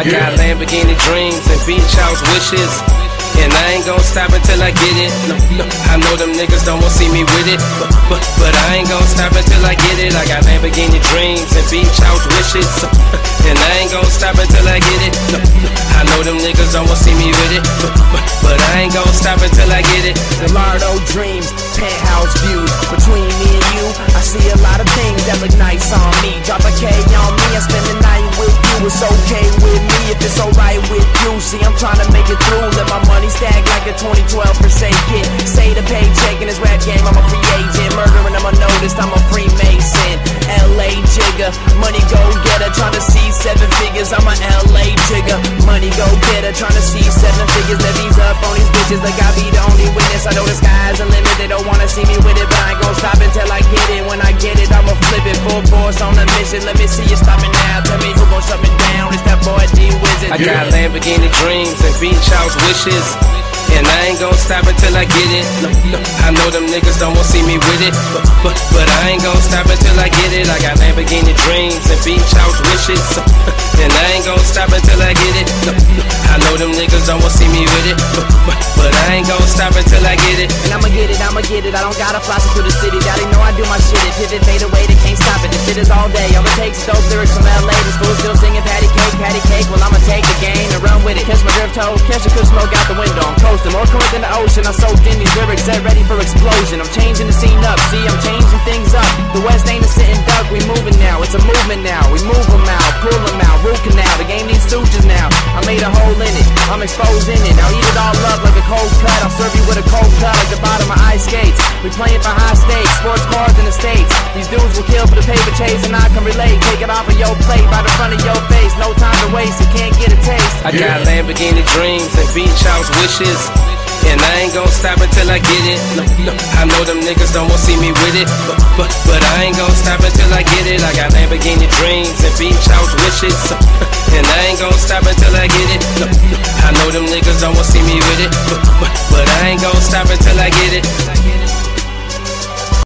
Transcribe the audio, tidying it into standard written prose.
I got Lamborghini dreams and beach house wishes, and I ain't gon' stop until I get it. No, I know them niggas don't wanna see me with it, but I ain't gon' stop until I get it. I got Lamborghini dreams and beach house wishes, and I ain't gon' stop until I get it. No, I know them niggas don't wanna see me with it, but I ain't gon' stop until I get it. Gallardo dreams, penthouse views. Between me and you, I see a lot of things that look nice on me. Drop a K on me and spend the night with you. It's okay with me if it's alright with you. See, I'm trying to make it through. Let my money stack like a 2012 Mercedes kid. Say the paycheck in this rap game, I'm a free agent. Murdering them unnoticed, I'm a Freemason. LA jigger, money go getter. Trying to see 7 figures, I'm a LA trigger. Money go getter, trying to see 7 figures. Levies up on these bitches like I be the only witness. I know the sky's the limit, they don't wanna see me with it, but I ain't gon' stop until I get it. When I get it, I'ma flip it. Full force on a mission, let me see you stopping now. Tell me who gon' shut me down, it's that boy D-Wizard. I got Lamborghini dreams and beach house wishes, and I ain't gon' stop until I get it. No, I know them niggas don't wanna see me with it, but I ain't gon' stop until I get it. I got Lamborghini dreams and beach house wishes, and I ain't gon' stop until I get it. No, I know them niggas don't wanna see me with it, but I ain't gon' stop until I get it. And I'ma get it, I don't gotta fly through the city. Daddy know I do my shit, it pivot, fade away, they can't stop it. This shit is all day, all it takes is those lyrics from LA. This fool still singing patty cake, well I'ma take the game and run with it. Catch my drift toe, catch a good smoke out the window, I'm coasting. More current than the ocean, I'm soaked in these lyrics, they're ready for explosion. I'm changing the scene up, see I'm changing things up. The West ain't a sitting duck, we moving now, it's a movement now. We move them out, pull them out, root canal, the game needs sutures now. I made a hole in it, I'm exposing it. Now eat it all up like a cold cut, I'll serve you with a cold cut like the bottom of ice skates. We playing for high stakes, sports cars in the States. These dudes will kill for the paper chase and I can relate. Take it off of your plate, right in front of your face. No time to waste, you can't get a taste. I got Lamborghini dreams and beach house wishes, and I ain't gon' stop until I get it. No, I know them niggas don't wanna see me with it, but I ain't gon' stop until I get it. I got Lamborghini dreams and beach house wishes, and I ain't gon' stop until I get it. No, I know them niggas don't wanna see me with it, but I ain't gon' stop until I get it.